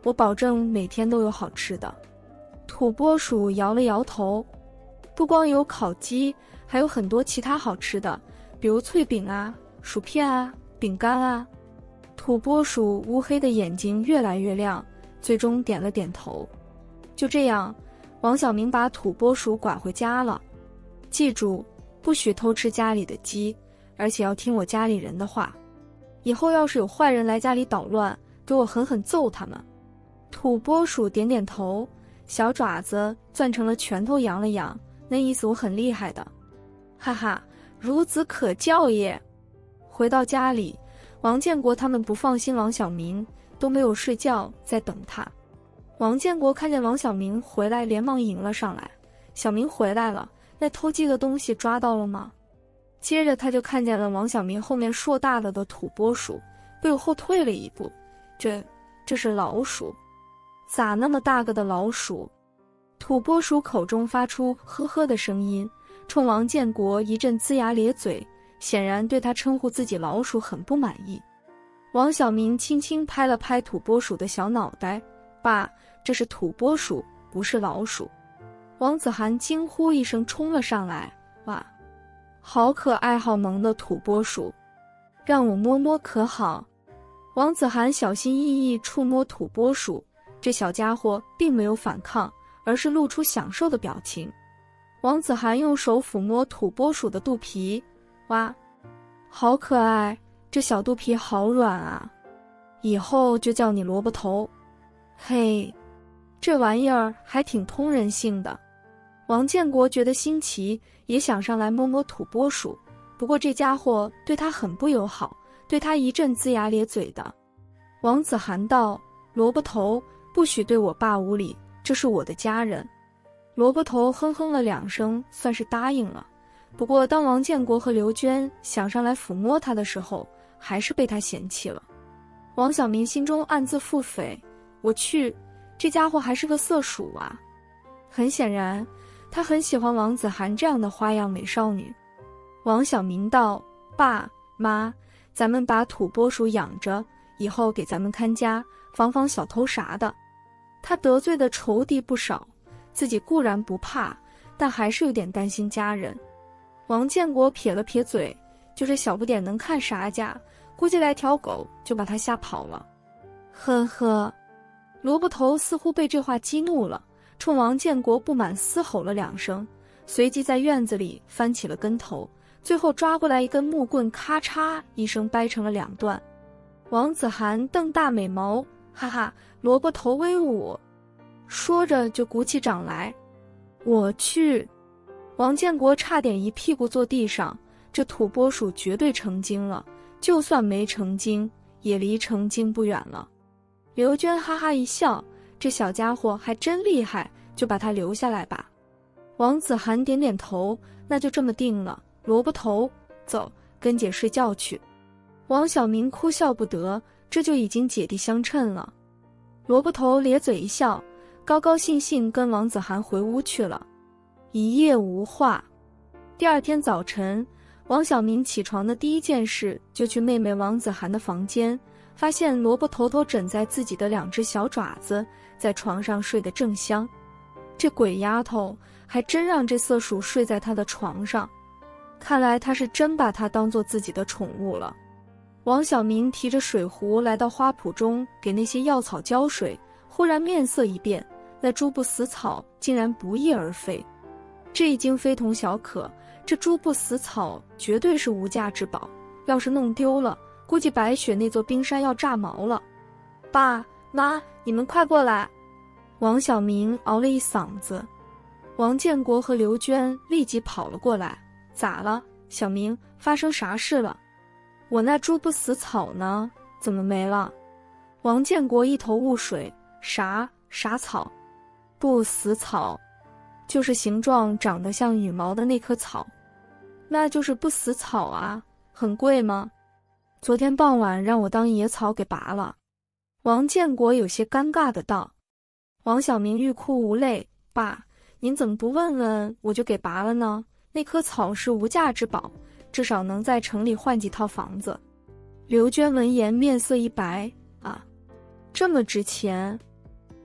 我保证每天都有好吃的。土拨鼠摇了摇头，不光有烤鸡，还有很多其他好吃的，比如脆饼啊、薯片啊、饼干啊。土拨鼠乌黑的眼睛越来越亮，最终点了点头。就这样，王小明把土拨鼠拐回家了。记住，不许偷吃家里的鸡，而且要听我家里人的话。以后要是有坏人来家里捣乱，给我狠狠揍他们。土拨鼠点点头，小爪子攥成了拳头，扬了扬，那意思我很厉害的。哈哈，孺子可教也。回到家里，王建国他们不放心王小明，都没有睡觉，在等他。王建国看见王小明回来，连忙迎了上来。小明回来了，那偷鸡的东西抓到了吗？接着他就看见了王小明后面硕大了的土拨鼠，不由后退了一步。这这是老鼠？咋那么大个的老鼠？土拨鼠口中发出呵呵的声音，冲王建国一阵龇牙咧嘴，显然对他称呼自己老鼠很不满意。王小明轻轻拍了拍土拨鼠的小脑袋，爸，这是土拨鼠，不是老鼠。王子涵惊呼一声冲了上来，哇，好可爱好萌的土拨鼠，让我摸摸可好？王子涵小心翼翼触摸土拨鼠，这小家伙并没有反抗，而是露出享受的表情。王子涵用手抚摸土拨鼠的肚皮，哇，好可爱，这小肚皮好软啊，以后就叫你萝卜头。嘿，这玩意儿还挺通人性的。王建国觉得新奇，也想上来摸摸土拨鼠，不过这家伙对他很不友好，对他一阵龇牙咧嘴的。王子涵道：萝卜头，不许对我爸无礼，这是我的家人。萝卜头哼哼了两声，算是答应了。不过当王建国和刘娟想上来抚摸他的时候，还是被他嫌弃了。王小明心中暗自腹诽，我去，这家伙还是个色鼠啊。很显然，他很喜欢王子涵这样的花样美少女。王小明道：爸妈，咱们把土拨鼠养着，以后给咱们看家，防防小偷啥的。他得罪的仇敌不少，自己固然不怕，但还是有点担心家人。王建国撇了撇嘴，就这小不点能看啥家，估计来条狗就把他吓跑了。呵呵，萝卜头似乎被这话激怒了，冲王建国不满嘶吼了两声，随即在院子里翻起了跟头，最后抓过来一根木棍，咔嚓一声掰成了两段。王子涵瞪大美眸，哈哈，萝卜头威武，说着就鼓起掌来。我去！王建国差点一屁股坐地上，这土拨鼠绝对成精了，就算没成精，也离成精不远了。刘娟哈哈一笑，这小家伙还真厉害，就把他留下来吧。王子涵点点头，那就这么定了。萝卜头，走，跟姐睡觉去。王小明哭笑不得，这就已经姐弟相称了。萝卜头咧嘴一笑，高高兴兴跟王子涵回屋去了。一夜无话。第二天早晨，王小明起床的第一件事就去妹妹王子涵的房间，发现萝卜头头枕在自己的两只小爪子，在床上睡得正香。这鬼丫头还真让这色鼠睡在她的床上，看来她是真把它当做自己的宠物了。王小明提着水壶来到花圃中，给那些药草浇水，忽然面色一变，那猪不死草竟然不翼而飞。这已经非同小可，这猪不死草绝对是无价之宝，要是弄丢了，估计白雪那座冰山要炸毛了。爸妈，你们快过来！王小明嗷了一嗓子。王建国和刘娟立即跑了过来。咋了，小明？发生啥事了？我那猪不死草呢？怎么没了？王建国一头雾水。啥啥草？不死草，就是形状长得像羽毛的那棵草。那就是不死草啊，很贵吗？昨天傍晚让我当野草给拔了。王建国有些尴尬的道。王小明欲哭无泪，爸，您怎么不问问我就给拔了呢？那棵草是无价之宝，至少能在城里换几套房子。刘娟闻言面色一白，啊，这么值钱？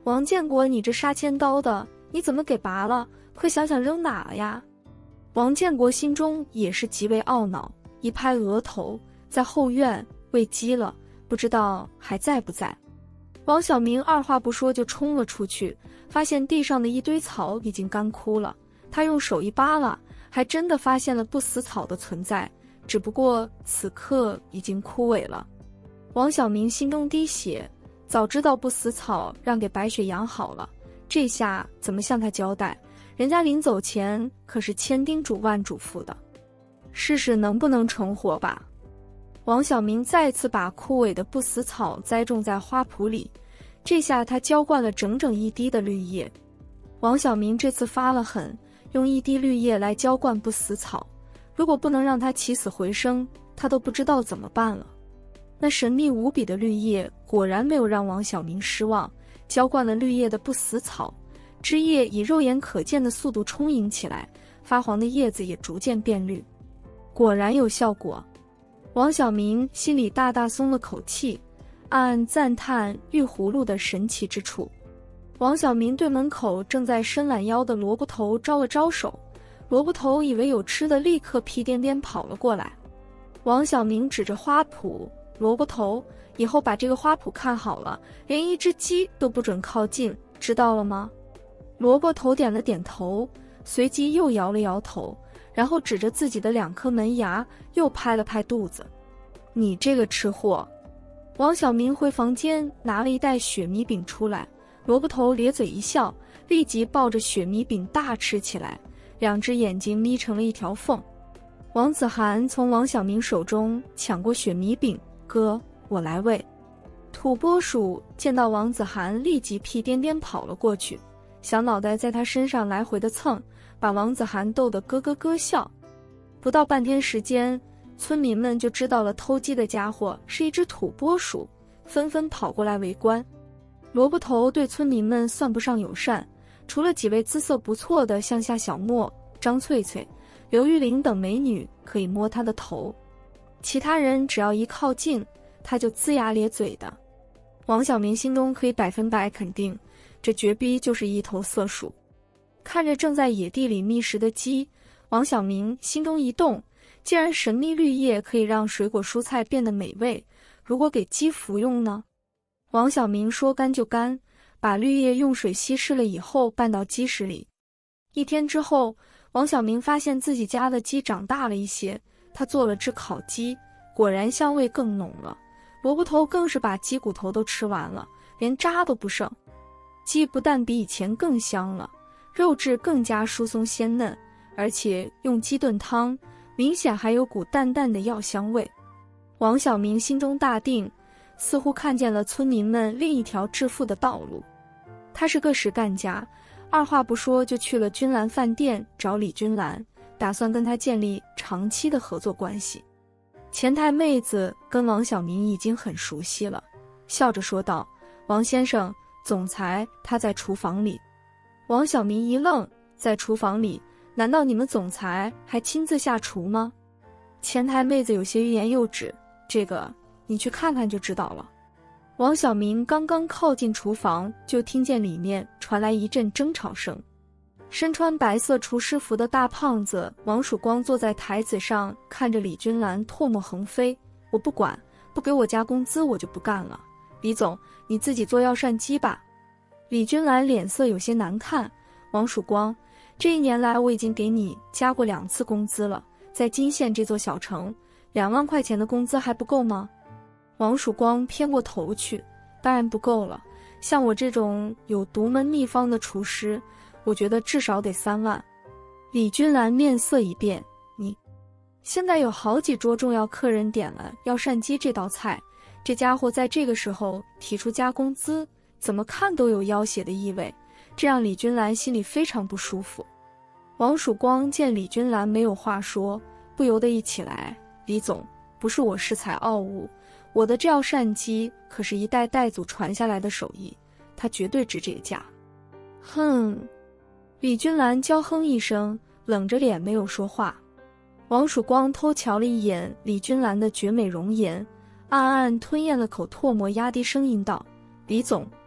王建国，你这杀千刀的，你怎么给拔了？快想想扔哪了呀？王建国心中也是极为懊恼，一拍额头，在后院喂鸡了，不知道还在不在。王小明二话不说就冲了出去，发现地上的一堆草已经干枯了，他用手一扒拉，还真的发现了不死草的存在，只不过此刻已经枯萎了。王小明心中滴血，早知道不死草让给白雪养好了，这下怎么向他交代？人家临走前可是千叮嘱万嘱咐的，试试能不能成活吧。王小明再次把枯萎的不死草栽种在花圃里，这下他浇灌了整整一滴的绿叶。王小明这次发了狠，用一滴绿叶来浇灌不死草，如果不能让它起死回生，他都不知道怎么办了。那神秘无比的绿叶果然没有让王小明失望，浇灌了绿叶的不死草，枝叶以肉眼可见的速度充盈起来，发黄的叶子也逐渐变绿，果然有效果。王小明心里大大松了口气，暗暗赞叹玉葫芦的神奇之处。王小明对门口正在伸懒腰的萝卜头招了招手，萝卜头以为有吃的，立刻屁颠颠跑了过来。王小明指着花圃，萝卜头，以后把这个花圃看好了，连一只鸡都不准靠近，知道了吗？萝卜头点了点头，随即又摇了摇头，然后指着自己的两颗门牙，又拍了拍肚子。你这个吃货！王小明回房间拿了一袋雪米饼出来，萝卜头咧嘴一笑，立即抱着雪米饼大吃起来，两只眼睛眯成了一条缝。王子涵从王小明手中抢过雪米饼，哥，我来喂。土拨鼠见到王子涵，立即屁颠颠跑了过去，小脑袋在他身上来回的蹭，把王子涵逗得咯咯咯笑。不到半天时间，村民们就知道了偷鸡的家伙是一只土拨鼠，纷纷跑过来围观。萝卜头对村民们算不上友善，除了几位姿色不错的乡下小莫、张翠翠、刘玉玲等美女可以摸他的头，其他人只要一靠近，他就龇牙咧嘴的。王小明心中可以百分百肯定，这绝逼就是一头色鼠。看着正在野地里觅食的鸡，王小明心中一动，既然神秘绿叶可以让水果蔬菜变得美味，如果给鸡服用呢？王小明说干就干，把绿叶用水稀释了以后拌到鸡食里。一天之后，王小明发现自己家的鸡长大了一些，他做了只烤鸡，果然香味更浓了。萝卜头更是把鸡骨头都吃完了，连渣都不剩。鸡不但比以前更香了，肉质更加疏松鲜嫩，而且用鸡炖汤，明显还有股淡淡的药香味。王小明心中大定，似乎看见了村民们另一条致富的道路。他是个实干家，二话不说就去了君兰饭店找李君兰，打算跟他建立长期的合作关系。前台妹子跟王小明已经很熟悉了，笑着说道：王先生，总裁他在厨房里。王小明一愣，在厨房里？难道你们总裁还亲自下厨吗？前台妹子有些欲言又止，这个你去看看就知道了。王小明刚刚靠近厨房，就听见里面传来一阵争吵声。身穿白色厨师服的大胖子王曙光坐在台子上，看着李君兰唾沫横飞。我不管，不给我加工资我就不干了。李总，你自己做药膳鸡吧。李君兰脸色有些难看。王曙光，这一年来我已经给你加过两次工资了，在金县这座小城，两万块钱的工资还不够吗？王曙光偏过头去，当然不够了。像我这种有独门秘方的厨师，我觉得至少得三万。李君兰面色一变，你现在有好几桌重要客人点了药膳鸡这道菜，这家伙在这个时候提出加工资，怎么看都有要挟的意味，这让李君兰心里非常不舒服。王曙光见李君兰没有话说，不由得一起来：李总，不是我恃才傲物，我的这药膳鸡可是一代代祖传下来的手艺，它绝对值这个价。哼！李君兰娇哼一声，冷着脸没有说话。王曙光偷瞧了一眼李君兰的绝美容颜，暗暗吞咽了口唾沫，压低声音道：李总，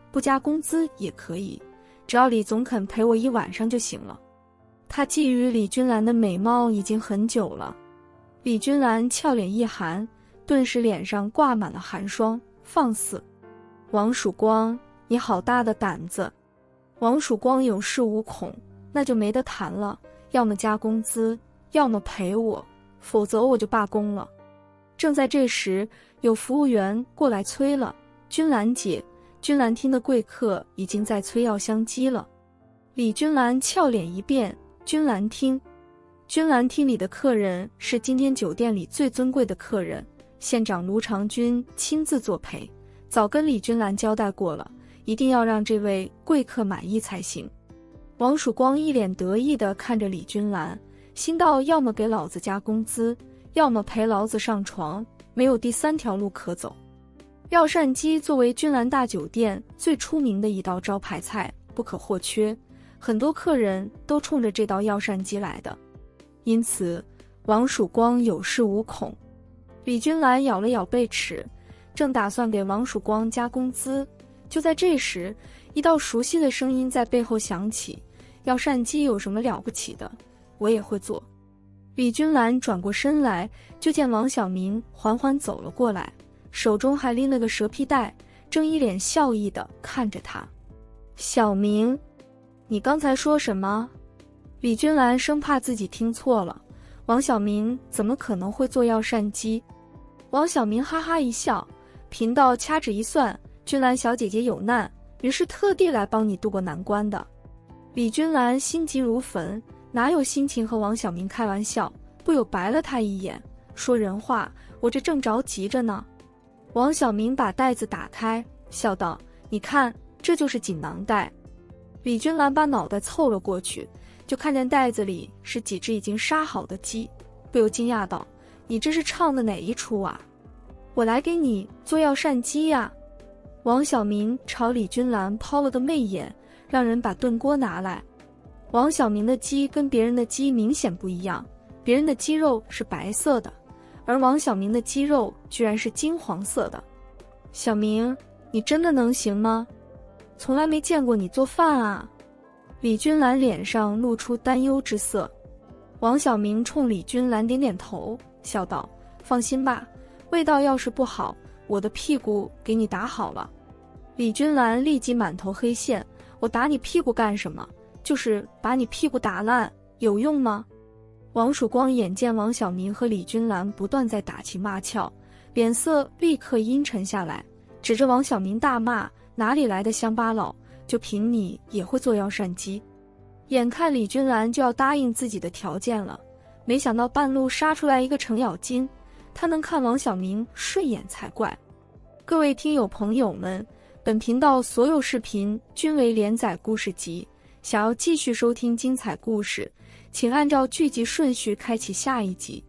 不加工资也可以，只要李总肯陪我一晚上就行了。他觊觎李君兰的美貌已经很久了。李君兰俏脸一寒，顿时脸上挂满了寒霜。放肆！王曙光，你好大的胆子！王曙光有恃无恐，那就没得谈了，要么加工资，要么陪我，否则我就罢工了。正在这时，有服务员过来催了：君兰姐，君兰厅的贵客已经在催药香鸡了。李君兰俏脸一变，君兰厅？君兰厅里的客人是今天酒店里最尊贵的客人，县长卢长君亲自作陪，早跟李君兰交代过了，一定要让这位贵客满意才行。王曙光一脸得意地看着李君兰，心道要么给老子加工资，要么陪老子上床，没有第三条路可走。药膳鸡作为君兰大酒店最出名的一道招牌菜，不可或缺，很多客人都冲着这道药膳鸡来的，因此王曙光有恃无恐。李君兰咬了咬贝齿，正打算给王曙光加工资，就在这时，一道熟悉的声音在背后响起：药膳鸡有什么了不起的，我也会做。李君兰转过身来，就见王小明缓缓走了过来，手中还拎了个蛇皮袋，正一脸笑意地看着他。小明，你刚才说什么？李君兰生怕自己听错了，王小明怎么可能会做药膳鸡？王小明哈哈一笑，贫道掐指一算，君兰小姐姐有难，于是特地来帮你渡过难关的。李君兰心急如焚，哪有心情和王小明开玩笑，不由白了他一眼，说人话，我这正着急着呢。王小明把袋子打开，笑道：你看，这就是锦囊袋。李君兰把脑袋凑了过去，就看见袋子里是几只已经杀好的鸡，不由惊讶道：你这是唱的哪一出啊？我来给你做药膳鸡呀！王小明朝李君兰抛了个媚眼，让人把炖锅拿来。王小明的鸡跟别人的鸡明显不一样，别人的鸡肉是白色的，而王小明的鸡肉居然是金黄色的。小明，你真的能行吗？从来没见过你做饭啊！李君兰脸上露出担忧之色。王小明冲李君兰点点头，笑道：放心吧，味道要是不好，我的屁股给你打好了。李君兰立即满头黑线：我打你屁股干什么？就是把你屁股打烂，有用吗？王曙光眼见王小明和李君兰不断在打情骂俏，脸色立刻阴沉下来，指着王小明大骂：哪里来的乡巴佬，就凭你也会做药膳鸡？眼看李君兰就要答应自己的条件了，没想到半路杀出来一个程咬金，他能看王小明顺眼才怪。各位听友朋友们，本频道所有视频均为连载故事集，想要继续收听精彩故事，请按照剧集顺序开启下一集。